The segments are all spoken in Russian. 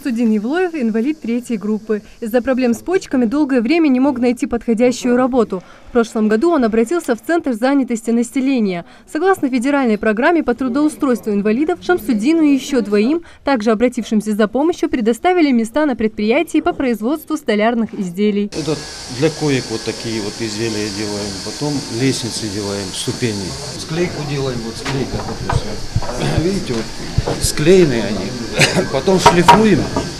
Шамсудин Евлоев – инвалид 3-й группы. Из-за проблем с почками долгое время не мог найти подходящую работу. В прошлом году он обратился в Центр занятости населения. Согласно федеральной программе по трудоустройству инвалидов, Шамсудину и еще двоим, также обратившимся за помощью, предоставили места на предприятии по производству столярных изделий. Это для коек вот такие вот изделия делаем, потом лестницы делаем, ступени. Склейку делаем, вот склейка, допустим. Видите, вот склеены они. Потом шлифуем,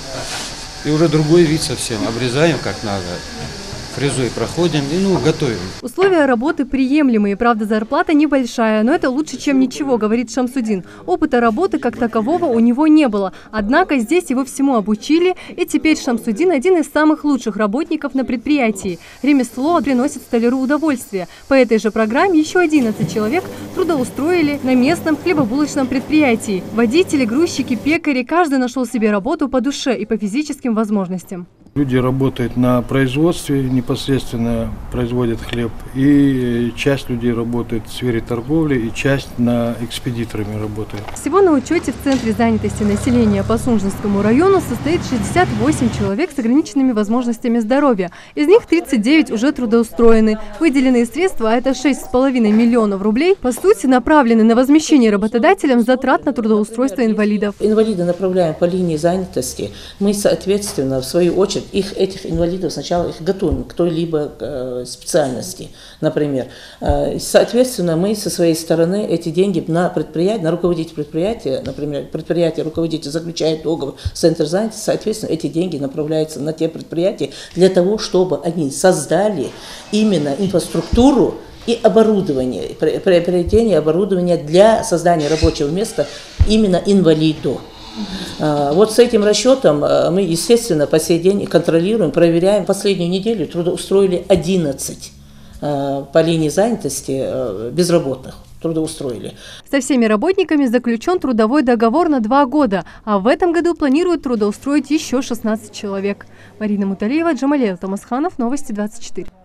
и уже другой вид совсем. Обрезаем как надо, фрезой проходим и готовим. Условия работы приемлемые, правда, зарплата небольшая, но это лучше, чем ничего, говорит Шамсудин. Опыта работы как такового у него не было. Однако здесь его всему обучили, и теперь Шамсудин один из самых лучших работников на предприятии. Ремесло приносит столяру удовольствие. По этой же программе еще 11 человек трудоустроили на местном хлебобулочном предприятии. Водители, грузчики, пекари, каждый нашел себе работу по душе и по физическим возможностям. Люди работают на производстве, непосредственно производят хлеб, и часть людей работает в сфере торговли, и часть на экспедиторами работает. Всего на учете в Центре занятости населения по Сунжинскому району состоит 68 человек с ограниченными возможностями здоровья. Из них 39 уже трудоустроены. Выделенные средства, а это 6,5 миллионов рублей, по сути направлены на возмещение работодателям затрат на трудоустройство инвалидов. Инвалиды направляем по линии занятости. Мы, соответственно, в свою очередь, этих инвалидов сначала их готовим к той-либо специальности, например. Соответственно, мы со своей стороны эти деньги на предприятие, на руководителя предприятия, например, руководитель заключает договор с Центром занятости, соответственно, эти деньги направляются на те предприятия для того, чтобы они создали именно инфраструктуру и оборудование, приобретение оборудования для создания рабочего места именно инвалиду. Вот с этим расчетом мы, естественно, по сей день контролируем, проверяем. Последнюю неделю трудоустроили 11 по линии занятости безработных. Трудоустроили. Со всеми работниками заключен трудовой договор на 2 года, а в этом году планируют трудоустроить еще 16 человек. Марина Муталиева, Джамалел Томасханов, Новости 24.